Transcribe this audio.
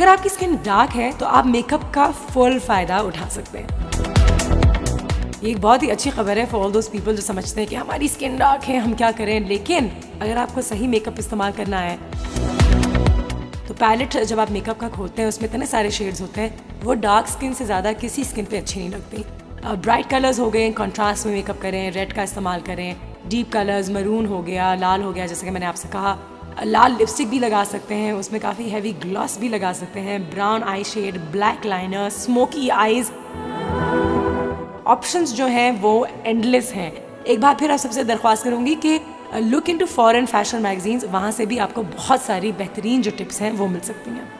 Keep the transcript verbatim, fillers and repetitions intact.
अगर आपकी skin dark है तो आप मेकअप का फुल फायदा उठा सकते हैं। ये एक बहुत ही अच्छी खबर है फॉर ऑल दोज पीपल जो समझते हैं कि हमारी स्किन डार्क है, हम क्या करें। लेकिन अगर आपको सही मेकअप इस्तेमाल करना है तो पैलेट जब आप मेकअप का खोलते हैं उसमें इतने सारे शेड्स होते हैं, वो डार्क स्किन से ज़्यादा किसी स्किन पे अच्छी नहीं लगती। ब्राइट कलर्स हो गए, कंट्रास्ट में मेकअप करें, रेड का इस्तेमाल करें, डीप कलर्स मरून हो गया, लाल हो गया, जैसे कि मैंने आपसे कहा। लाल लिपस्टिक भी लगा सकते हैं, उसमें काफ़ी हैवी ग्लॉस भी लगा सकते हैं, brown eye shade, black liner, smoky eyes, options जो हैं वो एंडलेस हैं। एक बार फिर आप सबसे दरख्वास्त करूंगी कि look into foreign fashion magazines, वहाँ से भी आपको बहुत सारी बेहतरीन जो टिप्स हैं वो मिल सकती हैं।